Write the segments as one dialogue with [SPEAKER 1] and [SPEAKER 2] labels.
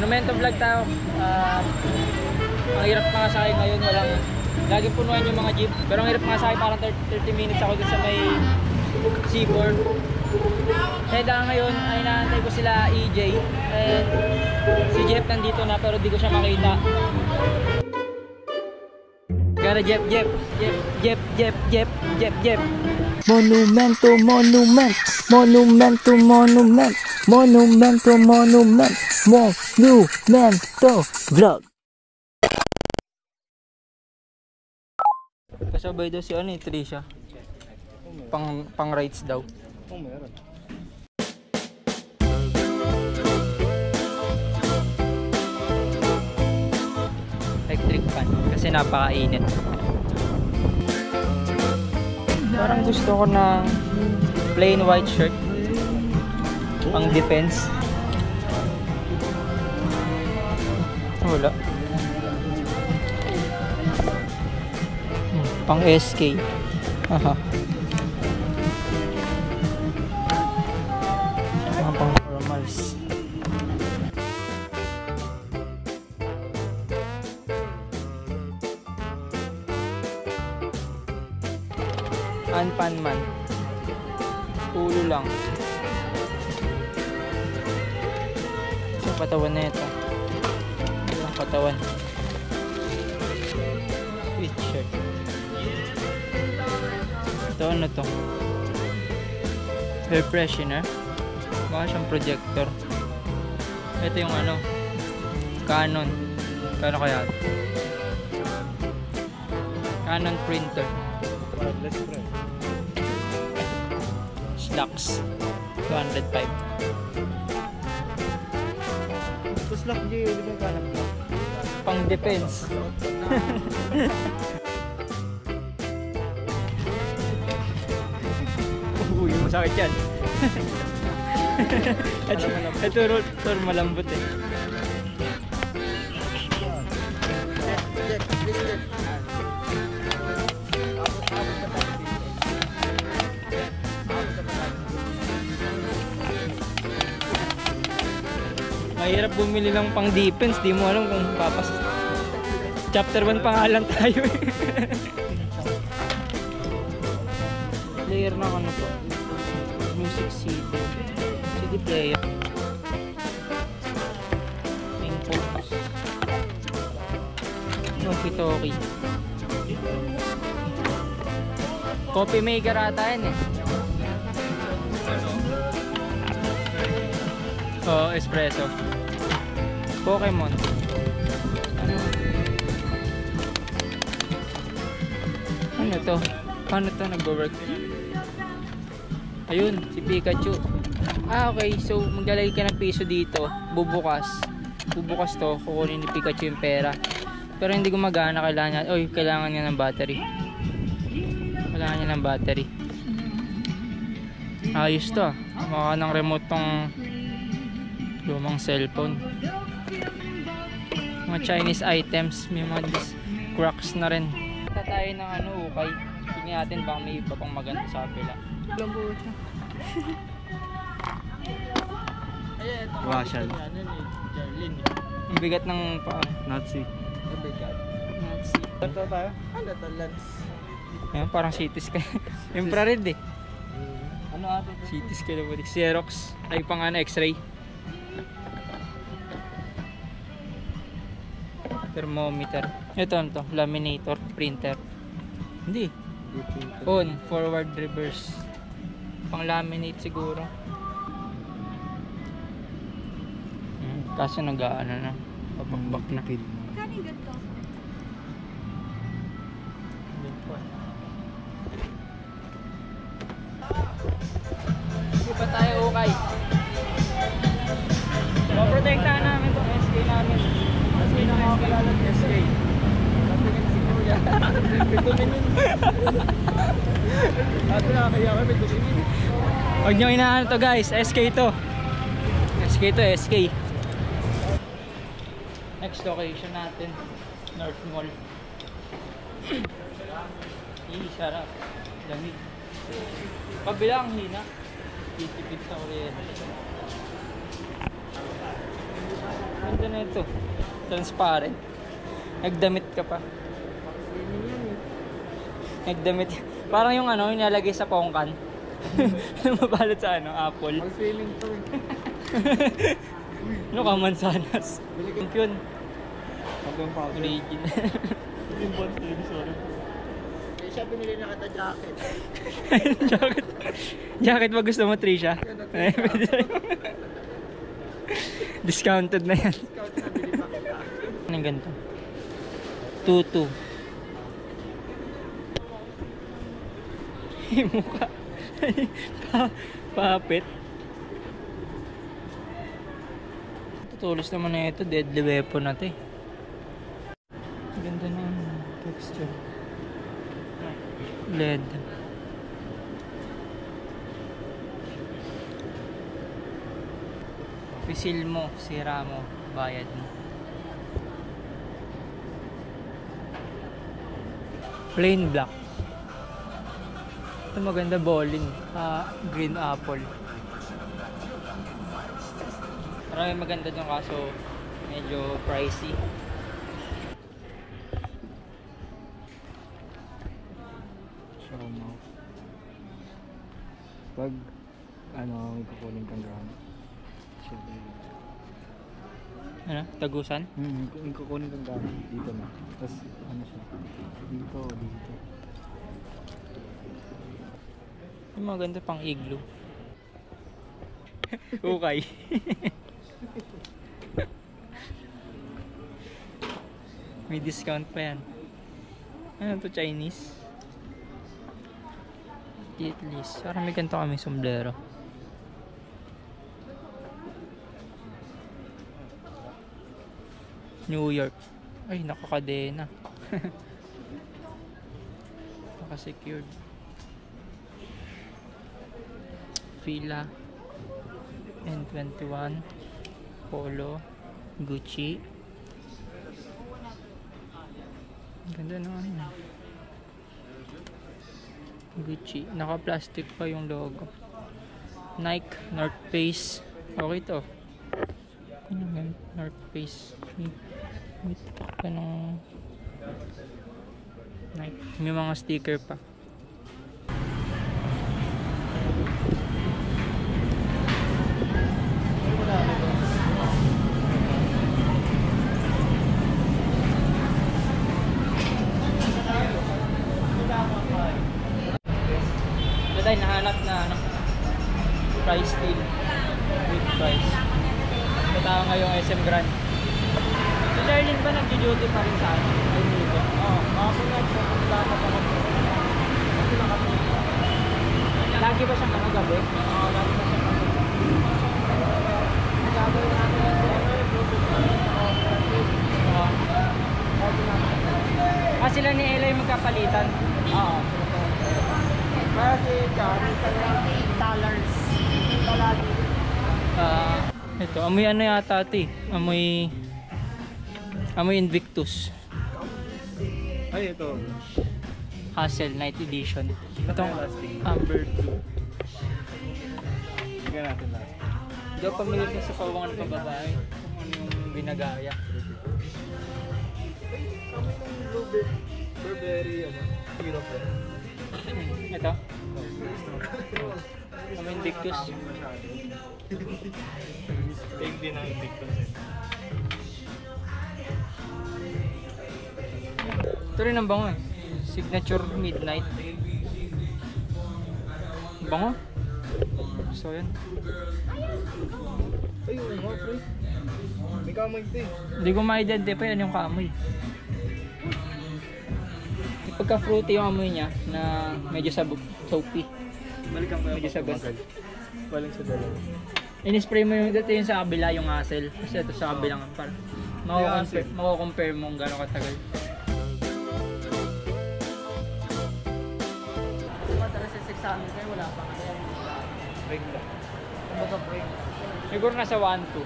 [SPEAKER 1] Monumento vlog tayo. Ang hirap makasakay ngayon, laging punuan yung mga jeep. Pero ang hirap makasakay, parang 30 minutes ako dun sa may C4. Kaya dahil ngayon ay naantay ko sila EJ. And si Jeff nandito na pero di ko siya makita. Gara Jeff.
[SPEAKER 2] Monumento vlog.
[SPEAKER 1] Kasabay daw si Trisha. Pang rides daw.
[SPEAKER 3] Meron.
[SPEAKER 1] Electric fan kasi napakainit. Parang gusto ko ng plain white shirt pang defense. Wala. Pang SK. Aha. Pang normals. Anpan man. Ulo lang. Sa patawan na ito. Ang patawan. Sweatshirt. Ito ano to? Air freshener. Baka siyang projector. Ito yung ano, Canon. Kano kaya? Canon printer.
[SPEAKER 3] Let's try.
[SPEAKER 1] Slacks 205.
[SPEAKER 3] Ito slack J, di ba kanak na?
[SPEAKER 1] Pang defense. Uy, masakit yan. Ito malambot eh. Mahirap bumili ng pang defense, di mo alam kung papas. Chapter 1 pangalan tayo eh. Player ng ano po? Music CD player. Main focus. Walkie-talkie. Coffee maker ata yan eh. Oo, espresso. Pokemon. Ano to? Paano to nag-work? Ayun, si Pikachu. Okay. So, maglalagay ka ng piso dito. Bubukas to. Kukunin ni Pikachu yung pera. Pero hindi gumagana. Kailangan niya ng battery. Ayos to. Mukha ng remote tong lumang cellphone. Mga Chinese items, may mga cracks na rin. Kita tayo ng ukay. Tingnan natin baka may iba pang maganda sa kapila. Lambuot na.
[SPEAKER 3] Russian.
[SPEAKER 1] Ang bigat ng paa.
[SPEAKER 3] Nazi. Ito tayo? Ano ito? Lens.
[SPEAKER 1] Ayan, parang CT scan. Infrared eh.
[SPEAKER 3] Ano ito?
[SPEAKER 1] CT scan na pwede. Xerox. Ay pang x-ray. Thermometer. Ito ano to? Laminator. Printer. Hindi. On. Forward reverse. Pang laminate siguro. Kaso nag-aano na. Papakbak na.
[SPEAKER 4] Kaning ganito?
[SPEAKER 1] Hindi pa tayo okay. Maprotektahan namin itong SK namin. Kasi nakakakilala ng SK. Natingin si Kuya. Pituminin. Ato nakakaya kami, pituminin. Huwag nyo inaano to guys, SK to. SK to, SK. Next location natin, North Mall. Sarap. Lamig. Kabila ang hina. Titipid sa kuryente. Ganda na ito. Transparent. Nagdamit ka pa.
[SPEAKER 3] Swimming yan eh.
[SPEAKER 1] Nagdamit. Parang yung ano, yung nilalagay sa pongkan. Mabalot sa ano, apple.
[SPEAKER 3] Pag swimming to eh.
[SPEAKER 1] Ano ka, mansanas? Champion.
[SPEAKER 3] Hanggang powder.
[SPEAKER 1] Original.
[SPEAKER 3] Yung bond baby, sorry. Kaya siya binili na kita jacket.
[SPEAKER 1] Jacket. Jacket ba gusto mo, Trisha? Eh, pwede rin. Discounted na yan.
[SPEAKER 3] Scout na bili pa kita.
[SPEAKER 1] Anong ganito? Tutu. Yung mukha. Papit. Tutulos naman na ito. Deadly weapon na ito eh. Ganda ng texture. LED. Pisil mo, sira mo, bayad mo. Plain black. Ito maganda, bowling. Green apple. Marami maganda dun kaso medyo pricey.
[SPEAKER 3] Pag ano, may kukunin kang gamit. Siyempre.
[SPEAKER 1] Ano? Tagusan?
[SPEAKER 3] May kukunin kang gamit dito na. Tapos ano siya? Dito.
[SPEAKER 1] Yung maganda pang igloo. Okay. May discount pa yan. Ano to, Chinese? At least. Parang may ganito kami sombrero. New York. Ay, nakakadena. Nakasecured. Fila. N21. Polo. Gucci. Ganda naman. Gucci. Naka-plastic pa yung logo. Nike. North Face. Okay to. Ano yan? North Face. May pa ng Nike. May mga sticker pa. Dahil nahanap na ano, price deal. Good price. Punta ko ngayong SM Grand. Si Darlene ba nag-duty pa rin sa ano? Ay, dito. Oo. Makapunod ko kung saan na pa lagi ba siyang ano gabi? Oo, lagi ba siyang ano? Gagawin natin yung sila ni Ella yung magkapalitan? Oo.
[SPEAKER 3] Kasi kami $10.
[SPEAKER 1] Ito, amoy ano yata ito eh. Amoy Invictus.
[SPEAKER 3] Ay, ito.
[SPEAKER 1] Hassel Night Edition. Itong
[SPEAKER 3] Lasting.
[SPEAKER 1] Amber Blue.
[SPEAKER 3] Tingnan natin last.
[SPEAKER 1] Hindi ako pamilit na sa pawangan ng babae. Kung ano yung binagaya.
[SPEAKER 3] Kami ng Burberry, ano? Hirap eh.
[SPEAKER 1] Ito. Amoy Invictus.
[SPEAKER 3] Take din ang Invictus eh.
[SPEAKER 1] Ito rin ang bango eh. Signature Midnight. Bango. So yan.
[SPEAKER 3] Ay, yung mga pre. May kamay ito eh.
[SPEAKER 1] Hindi ko ma-identify yan yung kamoy. Pagka fruity yung amoy niya na medyo soapy.
[SPEAKER 3] Balikan ko
[SPEAKER 1] Medyo sabon.
[SPEAKER 3] Walang sa dalawa.
[SPEAKER 1] In-spray mo yung dito yung sa kabila yung hassle. Kasi ito sa kabilang para mako-compare mo kung gano'ng katagal.
[SPEAKER 3] Madalas sa examen kayo, wala pa kasi yung break lang. Kumbaga break.
[SPEAKER 1] Siguro nasa 1-2.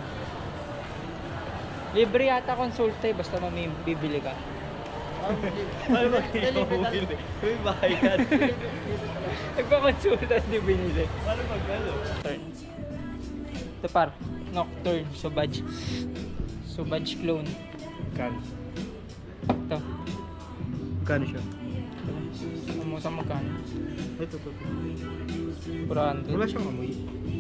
[SPEAKER 1] Libre yata konsulta eh, basta bibili ka.
[SPEAKER 3] Paano mag-i-bumili? May bayad.
[SPEAKER 1] Nagpa-consulta di binili.
[SPEAKER 3] Paano mag-ano?
[SPEAKER 1] Ito par, Nocturne, so badge. Subadge clone.
[SPEAKER 2] Kano?
[SPEAKER 1] Ito.
[SPEAKER 2] Kano siya?
[SPEAKER 1] Namusa magkano?
[SPEAKER 2] Ito.
[SPEAKER 1] 400.
[SPEAKER 2] Wala siyang amoy.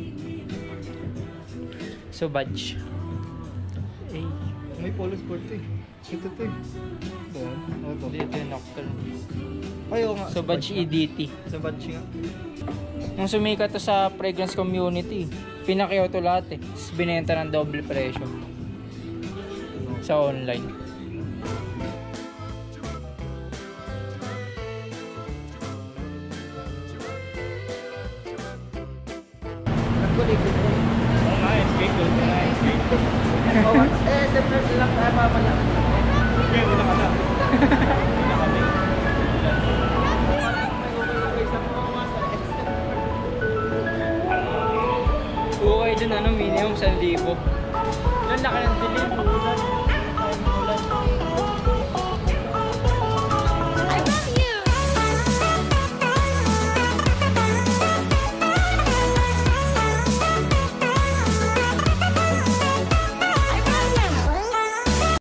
[SPEAKER 1] Subadge. Eh,
[SPEAKER 2] May polo sport eh. Ito to eh. Ito.
[SPEAKER 1] dito yung Nocturne.
[SPEAKER 2] Ay, oo nga.
[SPEAKER 1] Subadge EDT.
[SPEAKER 2] Subadge nga.
[SPEAKER 1] Nung sumikat to sa fragrance community, pinakyaw to lahat eh. Tapos binenta ng double presyo. Sa online.
[SPEAKER 3] Nagkulikod ko.
[SPEAKER 2] Oo nga, escape ko.
[SPEAKER 3] Siyempre lang tayo papalakan.
[SPEAKER 2] Okay, wala ka na. Wala kami.
[SPEAKER 1] Okay dun minimum 1,000. Ilan laki ng